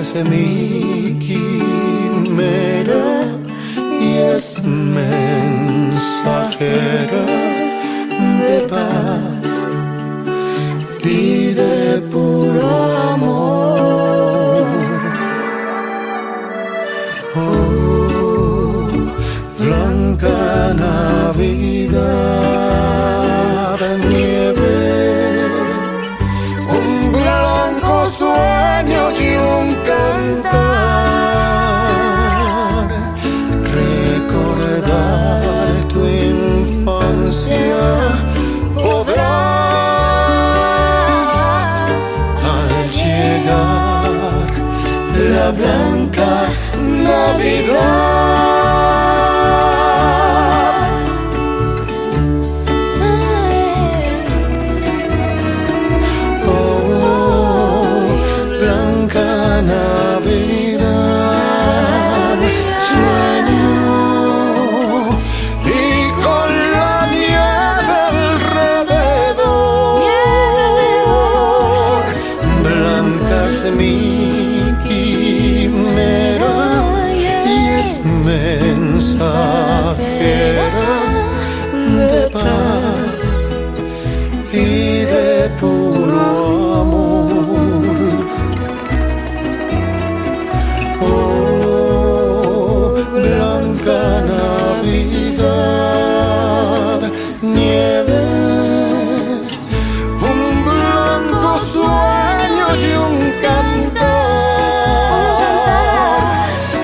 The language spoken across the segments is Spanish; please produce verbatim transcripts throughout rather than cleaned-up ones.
es mi quimera y es mensajera de paz y de puro amor. Oh, blanca Navidad de nieve, un blanco sueño y un cantar, recordar tu infancia podrás al llegar la blanca Navidad. Navidad, sueño y con la nieve alrededor, blanca es mi quimera y es mensajera de paz y de puro amor. Navidad, nieve, un blanco sueño y un cantar,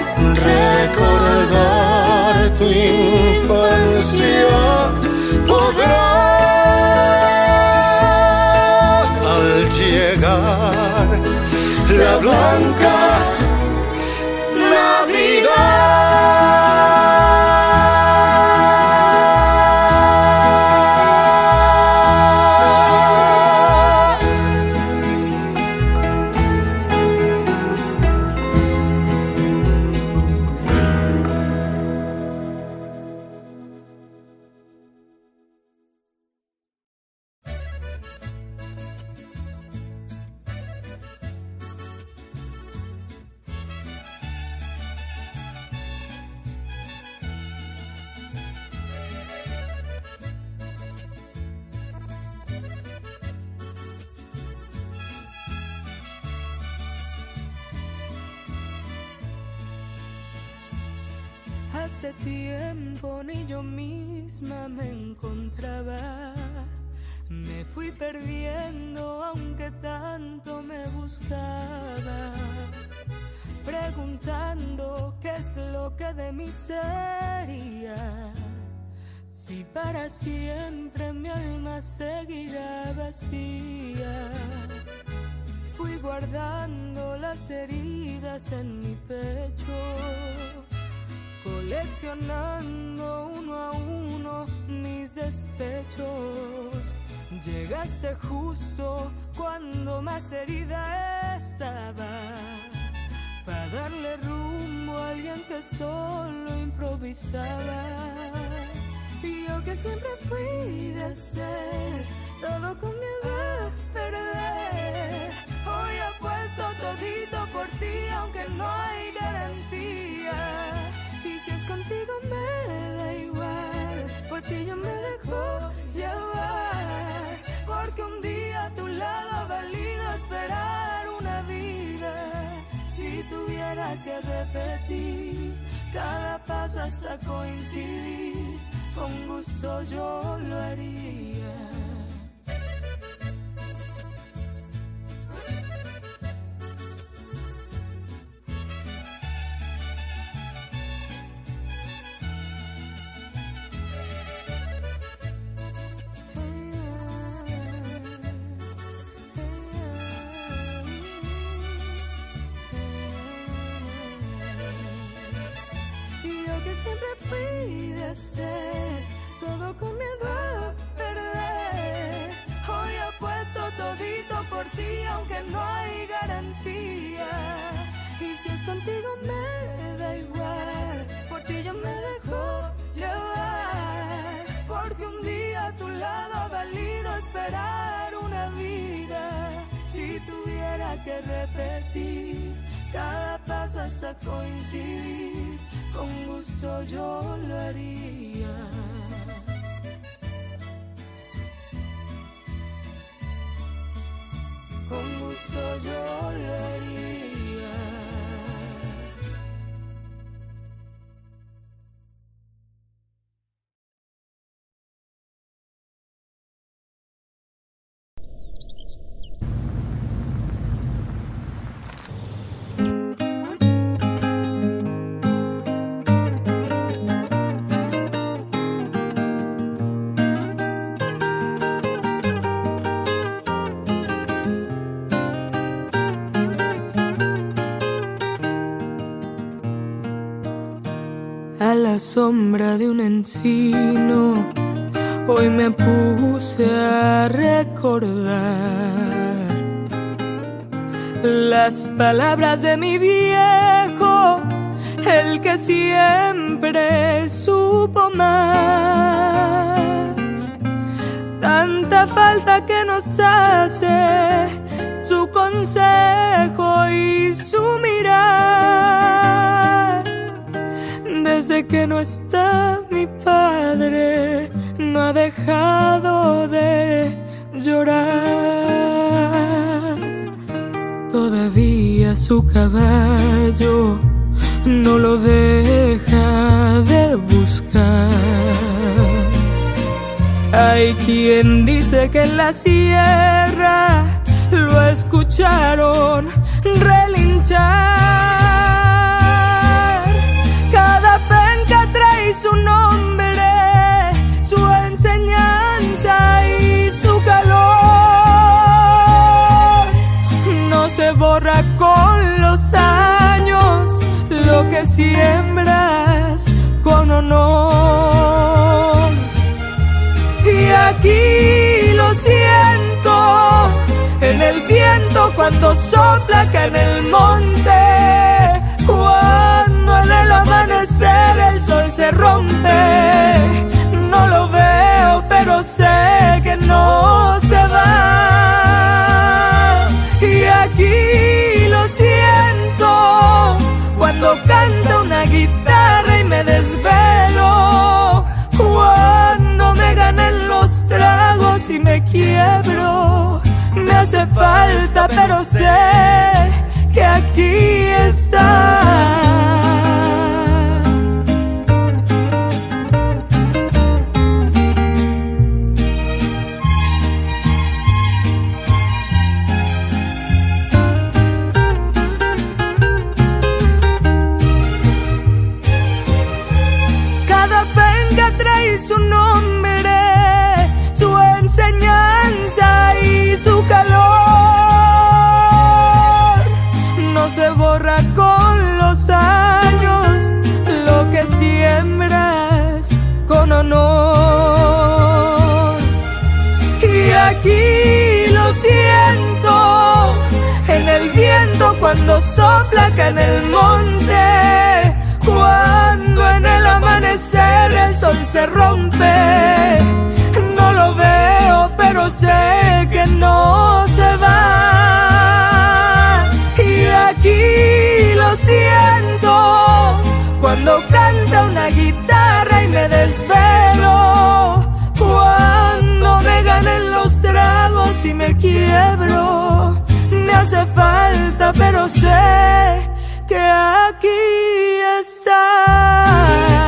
recordar tu infancia podrás al llegar la blanca Navidad. Hace tiempo ni yo misma me encontraba, me fui perdiendo aunque tanto me buscaba, preguntando qué es lo que de mí sería, si para siempre mi alma seguirá vacía. Fui guardando las heridas en mi pecho, coleccionando uno a uno mis despechos. Llegaste justo cuando más herida estaba, para darle rumbo a alguien que solo improvisaba. Y yo que siempre fui de hacer todo con miedo a perder, hoy apuesto todito por ti aunque no hay garantía. Y si es contigo me da igual, por ti yo me dejo llevar, porque un día a tu lado ha valido esperar una vida. Si tuviera que repetir cada paso hasta coincidir, con gusto yo lo haría. Siempre fui de hacer todo con miedo a perder, hoy apuesto todito por ti aunque no hay garantía. Y si es contigo me da igual, por ti yo me dejo llevar, porque un día a tu lado ha valido esperar una vida. Si tuviera que repetir cada hasta coincidir, con gusto yo lo haría. Con gusto yo lo haría. A la sombra de un encino, hoy me puse a recordar las palabras de mi viejo, el que siempre supo más. Tanta falta que nos hace su consejo y su mirar. Desde que no está mi padre, no ha dejado de llorar. Todavía su caballo no lo deja de buscar. Hay quien dice que en la sierra lo escucharon relinchar. Cada penca trae su nombre, su enseñanza y su calor. No se borra con los años lo que siembras con honor. Y aquí lo siento en el viento cuando sopla acá en el monte, cuando en el amanecer el sol se rompe. No lo veo, pero sé que no se va. Y aquí lo siento cuando canta una guitarra y me desvelo, cuando me ganan los tragos y me quiebro. Me hace falta, pero sé que aquí está. Cada penca trae su nombre, su enseñanza y su calor. No se borra con los años lo que siembras con honor. Y aquí lo siento en el viento cuando sopla acá en el monte, cuando en el amanecer el sol se rompe. No lo veo, pero sé que no se va. Y aquí lo siento cuando canta una guitarra y me desvelo, cuando me ganen los tragos y me quiebro. Me hace falta, pero sé que aquí está.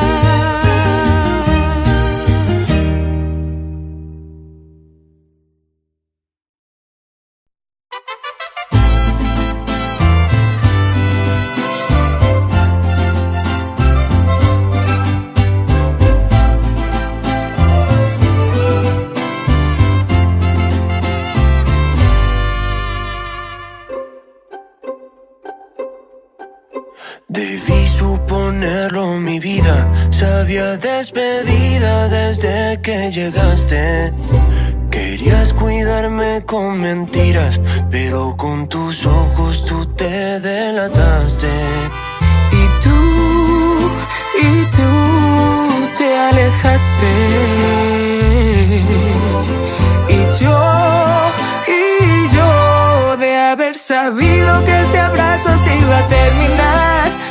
Debí suponerlo, mi vida se había despedida desde que llegaste. Querías cuidarme con mentiras, pero con tus ojos tú te delataste. Y tú, y tú te alejaste. Y yo, y yo de haber sabido que ese abrazo se iba a terminar,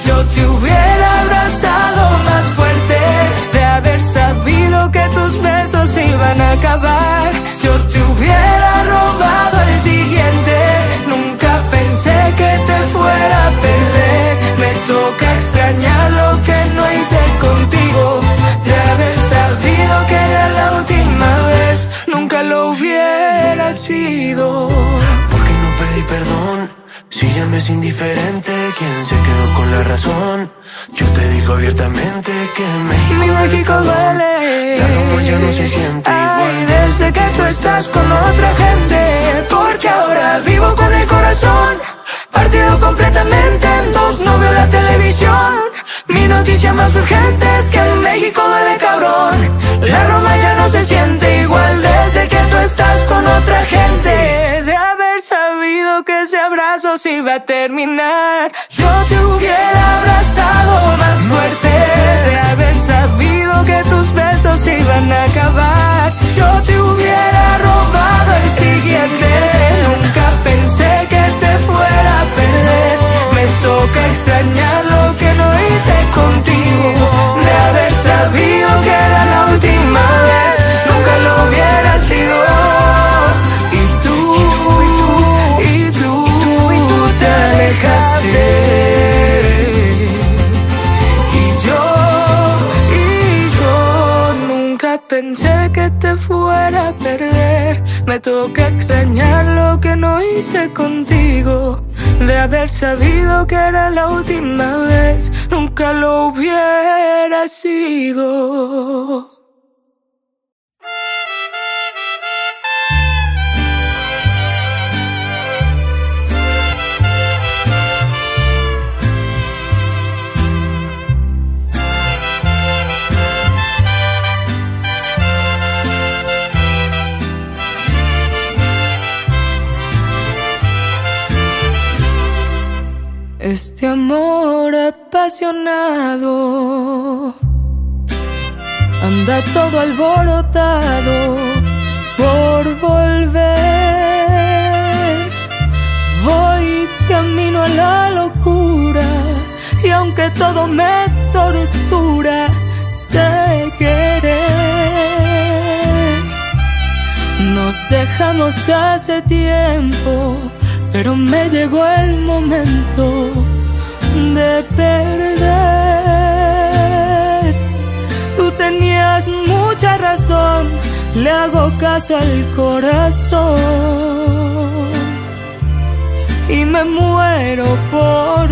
abiertamente quién se quedó con la razón. Yo te digo abiertamente que México, mi México duele. La Roma ya no se siente igual. Ay, desde que tú estás con otra gente. Porque ahora vivo con el corazón partido completamente en dos, no veo la televisión. Mi noticia más urgente es que en México duele cabrón. La Roma ya no se siente igual desde que tú estás con otra gente. De haber sabido que ese abrazo se iba a terminar, yo te hubiera abrazado más fuerte. De haber sabido que tus besos se iban a acabar, yo te hubiera robado el siguiente. Nunca pensé que te fuera a perder. Me toca extrañar lo que no hice contigo. De haber sabido que era la última vez, nunca lo hubiera sido. Y tú, y tú, y tú, y tú te alejaste. Y yo, y yo nunca pensé que te fuera a perder. Me toca extrañar lo que no hice contigo. De haber sabido que era la última vez, nunca lo hubiera sido. Este amor apasionado anda todo alborotado por volver. Voy camino a la locura y aunque todo me tortura, sé querer. Nos dejamos hace tiempo, pero me llegó el momento de perder. Tú tenías mucha razón, le hago caso al corazón y me muero por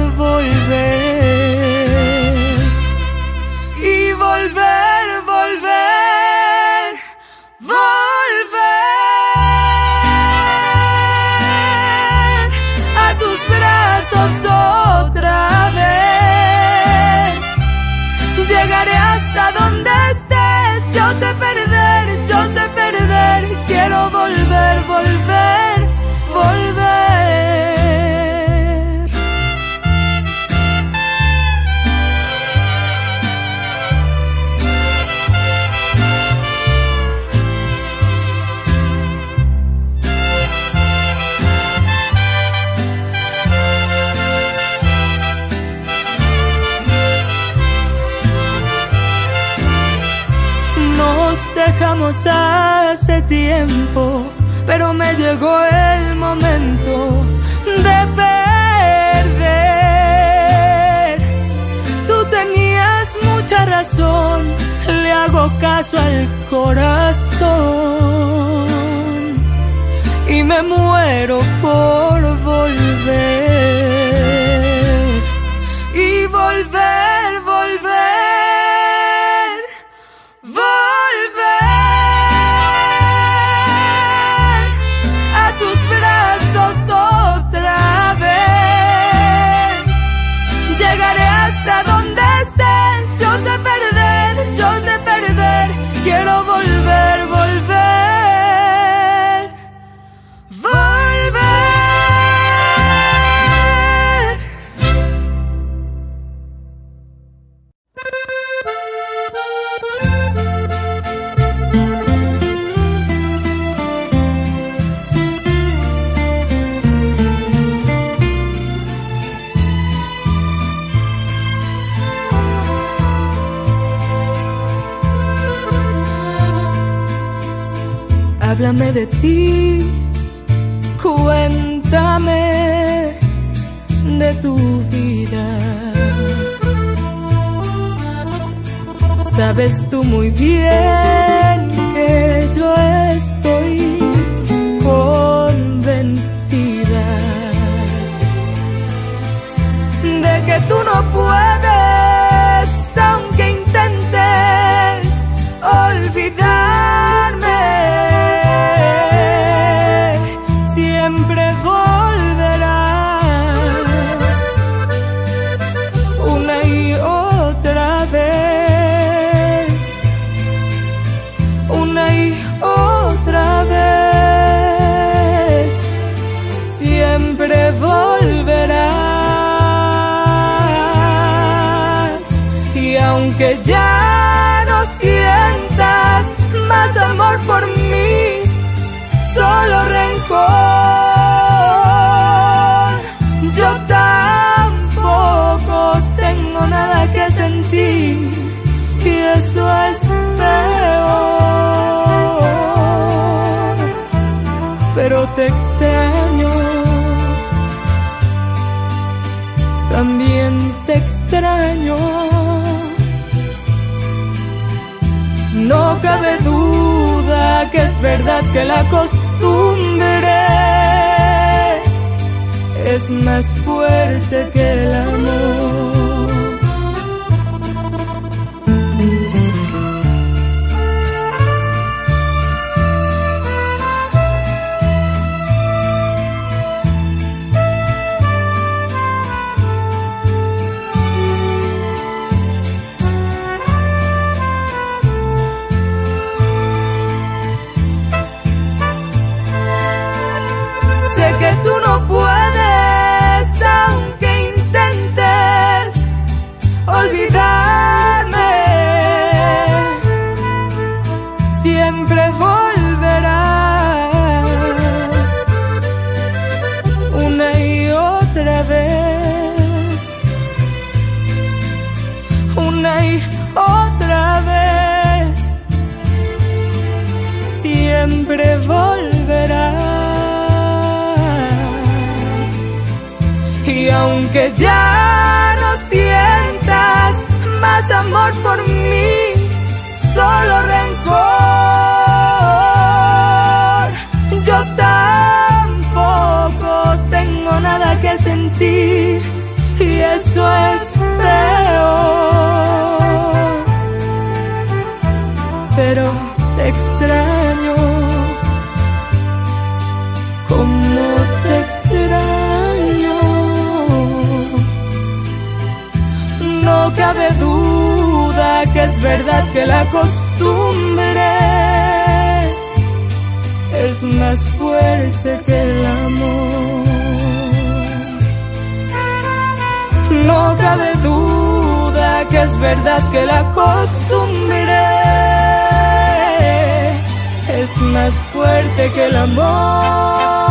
volver. Y volver, volver, volver otra vez. Llegaré hasta donde estés. Yo sé perder, yo sé perder. Quiero volver, volver, volver. Dejamos hace tiempo, pero me llegó el momento de perder. Tú tenías mucha razón, le hago caso al corazón y me muero por volver. Y volver, volver. Quiero volver, volver, volver. Háblame de ti, cuéntame de tu vida. Sabes tú muy bien que yo estoy convencida que tú no puedes, aunque intentes olvidarme, siempre volverás una y otra vez, una y otra vez, siempre volverás. Y aunque ya no sientas más amor por mí, solo rencor, yo tampoco tengo nada que sentir, y eso es peor. Pero te extraño, también te extraño. No cabe duda que es verdad que la costumbre es más fuerte que el amor. Sé que tú no puedes, aunque intentes olvidarme, siempre volverás una y otra vez, una y otra vez, siempre volverás. Y aunque ya no sientas más amor por mí, solo rencor, yo tampoco tengo nada que sentir, y eso es peor. Pero te extraño, como te extraño. No cabe duda que es verdad que la costumbre es más fuerte que el amor. No cabe duda que es verdad que la costumbre es más fuerte que el amor.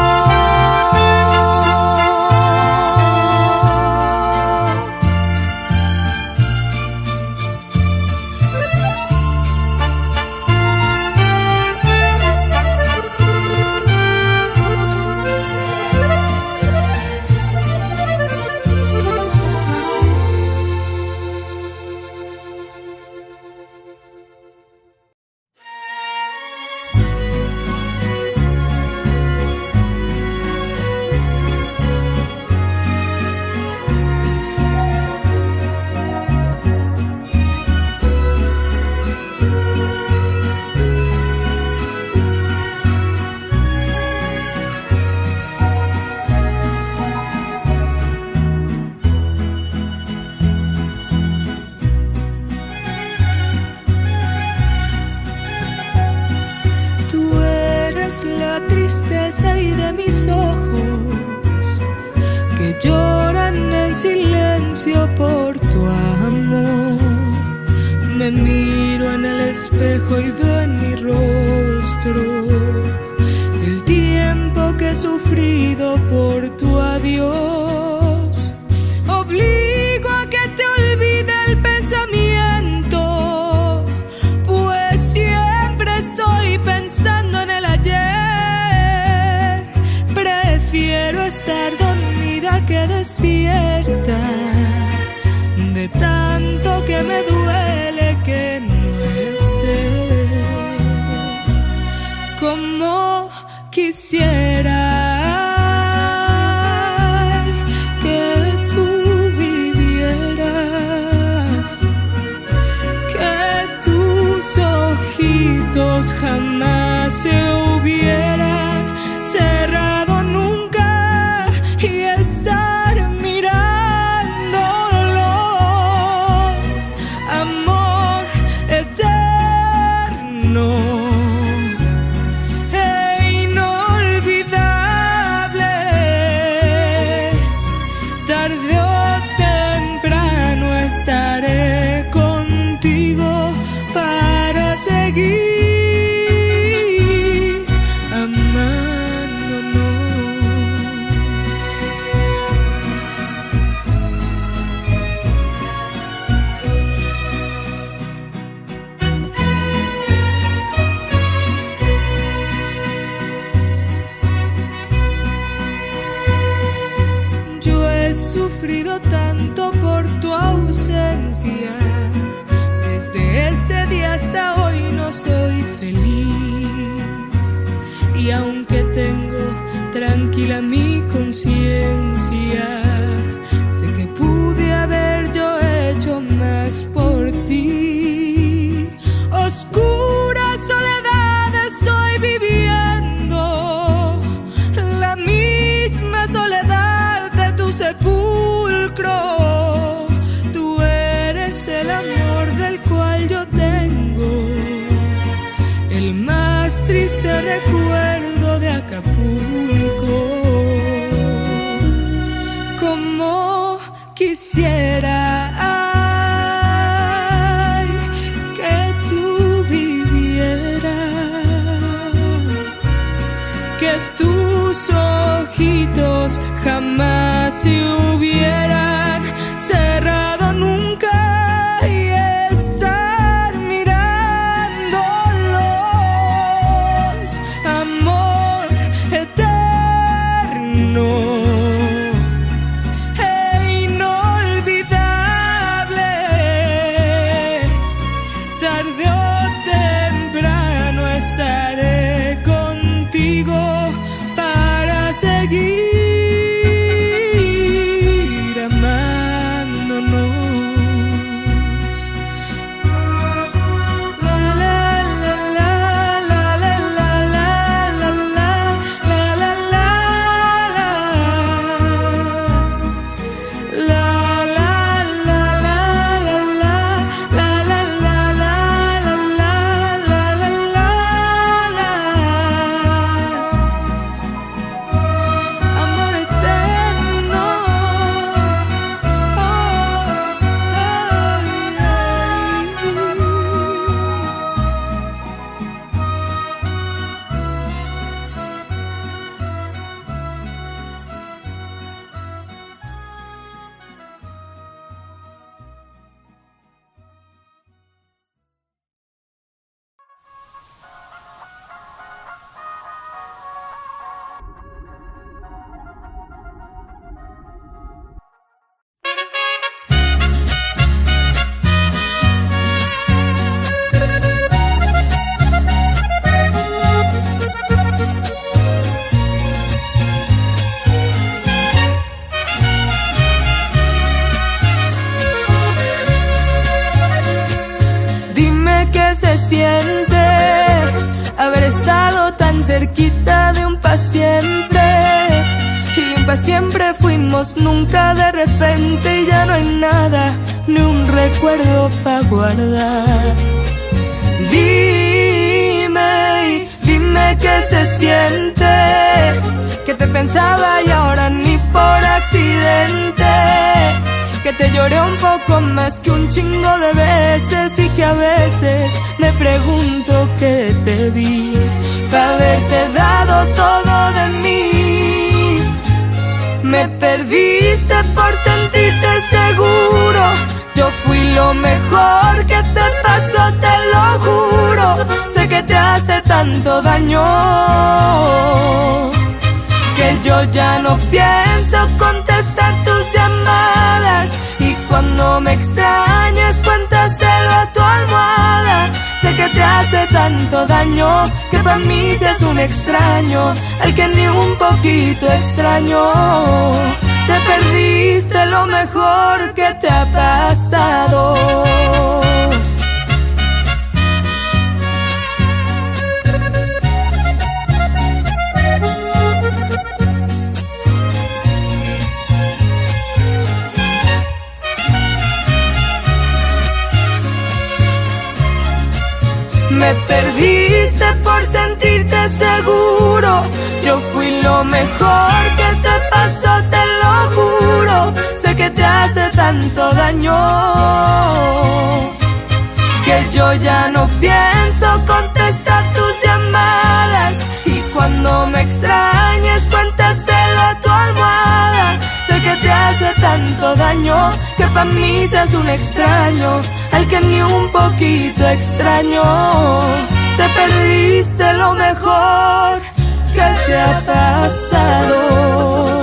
La tristeza y de mis ojos que lloran en silencio por tu amor. Me miro en el espejo y veo en mi rostro el tiempo que he sufrido por tu adiós. Obligo a que te olvide el pensamiento, pues siempre estoy pensando en el ayer. Prefiero estar dormida que despierta, de tanto que me duele que no estés. Como quisiera jamás se hubieran cerrado nunca y estar mirándolos. Amor eterno e inolvidable, tarde o temprano estaré contigo para seguir amándonos. Yo he sufrido tanto por tu ausencia. Desde ese día hasta hoy no soy feliz. Y aunque tengo tranquila mi conciencia, sé que pude haber yo hecho más por ti. Oscura soledad estoy viviendo, la misma soledad de tu sepulcro. Tú eres el amor del cual yo tengo el más triste recuerdo de Acapulco. Como quisiera, ay, que tú vivieras, que tus ojitos jamás se hubieran cerrado nunca y estar mirándolos. Amor eterno e inolvidable, tarde o temprano estaré contigo para seguir amándonos. La la la la la la la la la la la la la la la la amor eterno. Dime qué se siente haber estado tan cerquita de un pa' siempre. Y un pa' siempre fuimos, nunca de repente, y ya no hay nada, ni un recuerdo pa' guardar. Dime, dime qué se siente, que te pensaba y ahora ni por accidente, que te lloré un poco más que un chingo de veces, y que a veces me pregunto qué te di para haberte dado todo de mí. Me perdiste por sentirte seguro, yo fui lo mejor que te pasó, te lo juro. Sé que te hace tanto daño que yo ya no pienso contestar tus llamadas, y cuando me extrañas cuéntaselo a tu almohada. Sé que te hace tanto daño que para mí seas un extraño al que ni un poquito extraño. Te perdiste lo mejor que te ha pasado. Me perdiste por sentirte seguro. Yo fui lo mejor que te pasó, te lo juro. Sé que te hace tanto daño que yo ya no pienso contestar tus llamadas. Y cuando me extrañes, cuéntaselo a tu almohada. Sé que te hace tanto daño que pa' mí seas un extraño al que ni un poquito extraño. Te perdiste lo mejor que te ha pasado.